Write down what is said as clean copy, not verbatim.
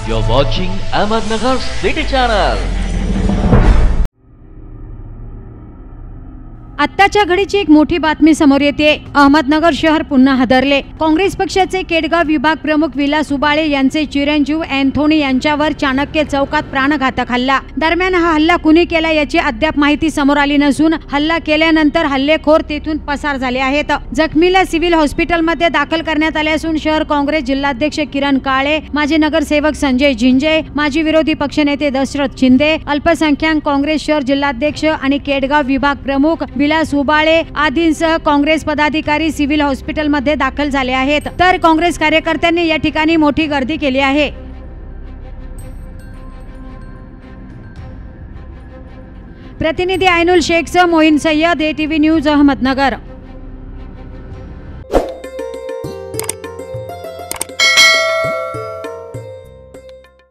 You're watching Ahmednagar City Channel. आत्ताच्या घडीची एक मोठी बातमी समोर येते। अहमदनगर शहर पुन्हा हादरले। काँग्रेस पक्षाचे केडगाव विभाग प्रमुख विलास उबाळे यांचे चिरंजीव अँथोनी यांच्यावर चाणक्य चौकात प्राणघातक हल्ला। दरम्यान हा हल्ला कुणी केला याची अद्याप माहिती समोर आली नसून हल्ला केल्यानंतर हल्लेखोर तेथून पसार झाले आहेत। जखमीला सिव्हिल हॉस्पिटलमध्ये दाखल करण्यात आले असून शहर काँग्रेस जिल्हाध्यक्ष किरण काळे, माजी नगरसेवक संजय झिंजे, माजी विरोधी पक्षनेते दशरथ शिंदे, अल्पसंख्याक काँग्रेस शहर जिल्हाध्यक्ष आणि केडगाव विभाग प्रमुख विलास उबाळे आदींसह काँग्रेस पदाधिकारी सिव्हिल हॉस्पिटलमध्ये दाखल झाले आहेत। तर काँग्रेस कार्यकर्त्यांनी या ठिकाणी मोठी गर्दी केली आहे। प्रतिनिधी आयनुल शेखसह मोहीन सय्यद, ATV न्यूज, अहमदनगर।